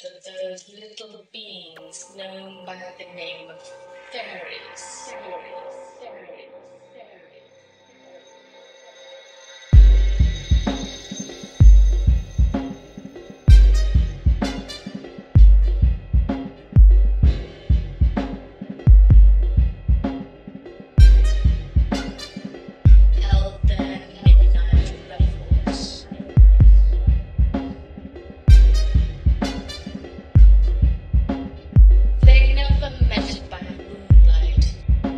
of those little beings known by the name of fairies. Held their midnight revels. They never met by moonlight.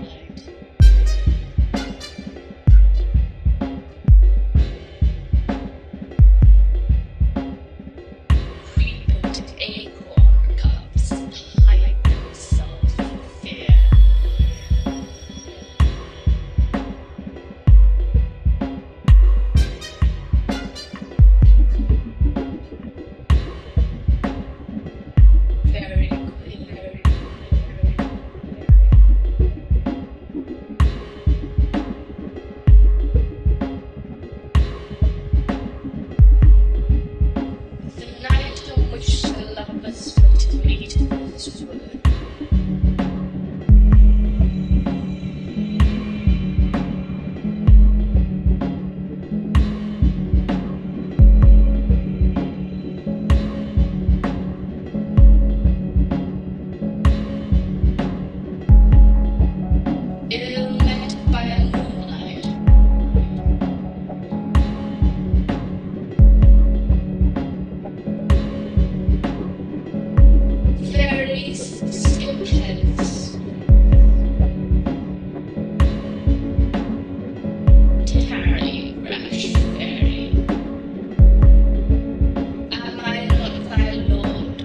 Frequent acorn cups hide themselves in fear. Very queer. The night on which the lovers were to meet in this wood. Ill-met by moonlight. Fairies skip heads. Tarry, rash fairy. Am I not thy lord?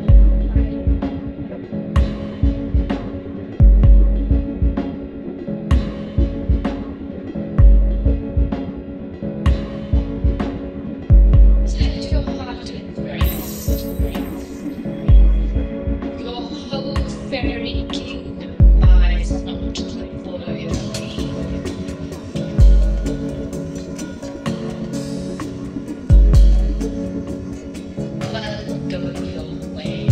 Set your heart at rest. Your whole fairy kingdom buys not to follow your lead. Well, go your way.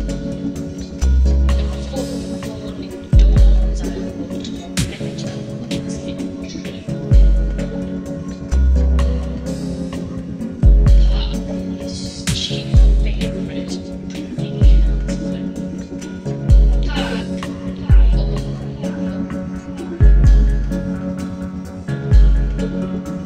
Before the morning dawns, I will torment you once in dream. Darkness, chief favorite, pretty handsome. Hark, oh,